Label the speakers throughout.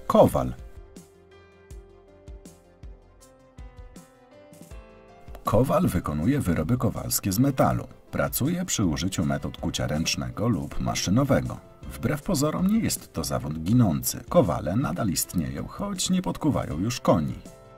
Speaker 1: Kowal. Kowal wykonuje wyroby kowalskie z metalu. Pracuje przy użyciu metod kucia ręcznego lub maszynowego. Wbrew pozorom nie jest to zawód ginący. Kowale nadal istnieją, choć nie podkuwają już koni.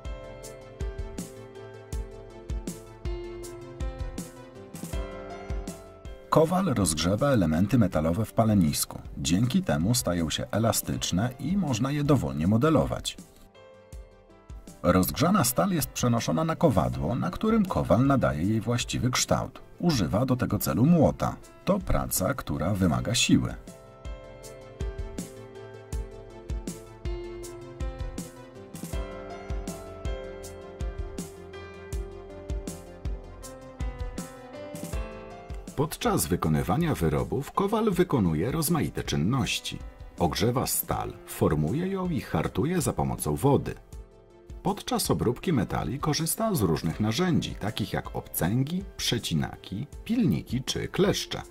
Speaker 1: Kowal rozgrzewa elementy metalowe w palenisku. Dzięki temu stają się elastyczne i można je dowolnie modelować. Rozgrzana stal jest przenoszona na kowadło, na którym kowal nadaje jej właściwy kształt. Używa do tego celu młota. To praca, która wymaga siły. Podczas wykonywania wyrobów kowal wykonuje rozmaite czynności. Ogrzewa stal, formuje ją i hartuje za pomocą wody. Podczas obróbki metali korzysta z różnych narzędzi, takich jak obcęgi, przecinaki, pilniki czy kleszcze.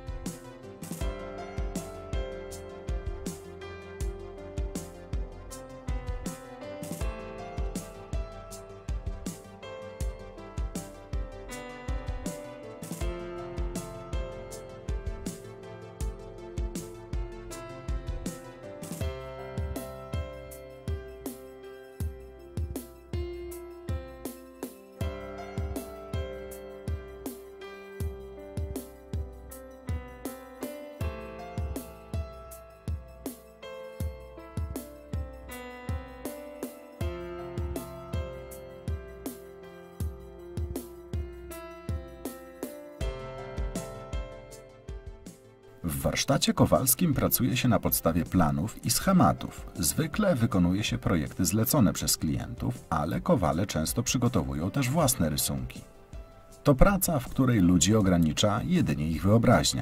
Speaker 1: W warsztacie kowalskim pracuje się na podstawie planów i schematów. Zwykle wykonuje się projekty zlecone przez klientów, ale kowale często przygotowują też własne rysunki. To praca, w której ludzi ogranicza jedynie ich wyobraźnia.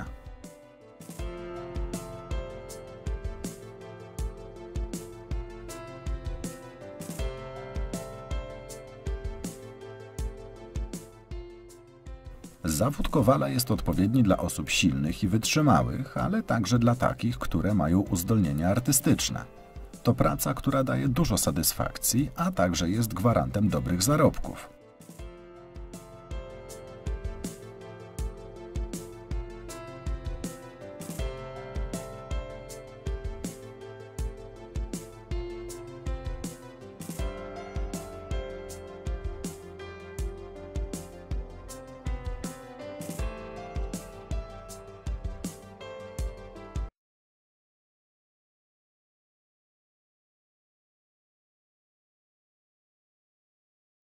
Speaker 1: Zawód kowala jest odpowiedni dla osób silnych i wytrzymałych, ale także dla takich, które mają uzdolnienia artystyczne. To praca, która daje dużo satysfakcji, a także jest gwarantem dobrych zarobków.